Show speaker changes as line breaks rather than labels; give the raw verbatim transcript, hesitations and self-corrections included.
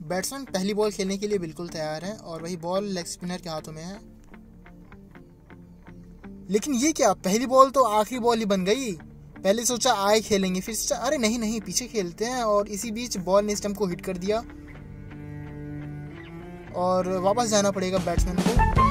Batsman पहली ball खेलने के लिए बिल्कुल तैयार है और वही बॉल लेग स्पिनर के हाथों में है। लेकिन ये क्या, पहली बॉल तो आखिरी बॉल ही बन गई। पहले सोचा आए खेलेंगे, फिर सोचा अरे नहीं नहीं पीछे खेलते हैं, और इसी बीच बॉल ने स्टंप को हिट कर दिया और वापस जाना पड़ेगा बैट्समैन को।